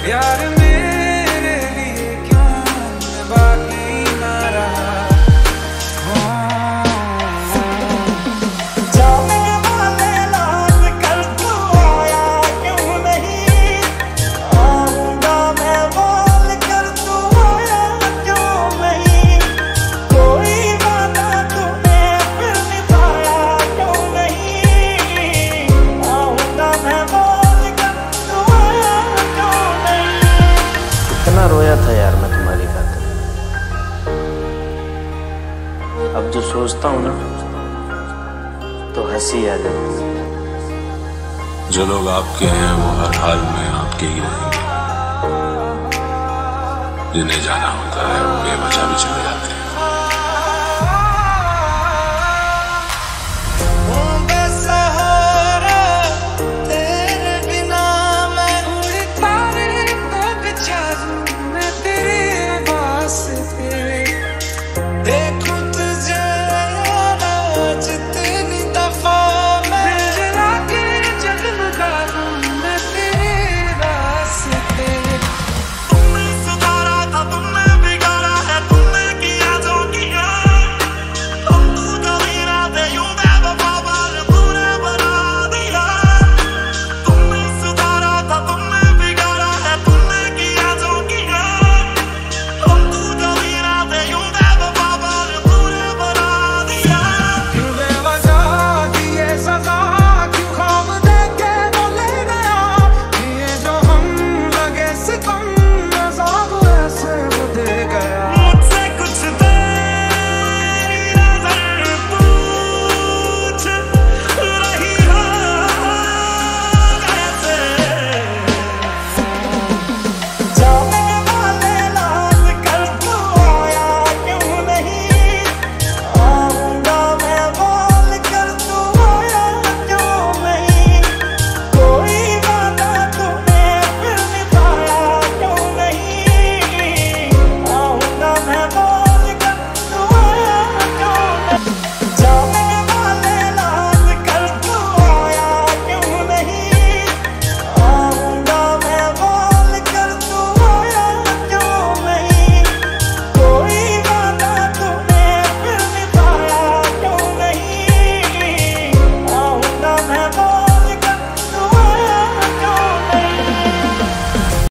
यार मेरे लिए क्यों मैं बाकी ना रहा। जाने वाले लाज कर तू आया क्यों नहीं, आऊंगा मैं बोल कर तू आया क्यों नहीं, कोई वादा तूने फिर निभाया क्यों नहीं, आऊंगा मैं बोल कर तू आया क्यों नहीं। कितना रोया था यार मैं तुम्हारी खातिर। अब जो सोचता हूँ ना तो हंसी आ जाती है। जो लोग आपके हैं वो हर हाल में आपके ही रहेंगे, जिन्हें जाना होता है वो बेवजह भी चले जाते हैं।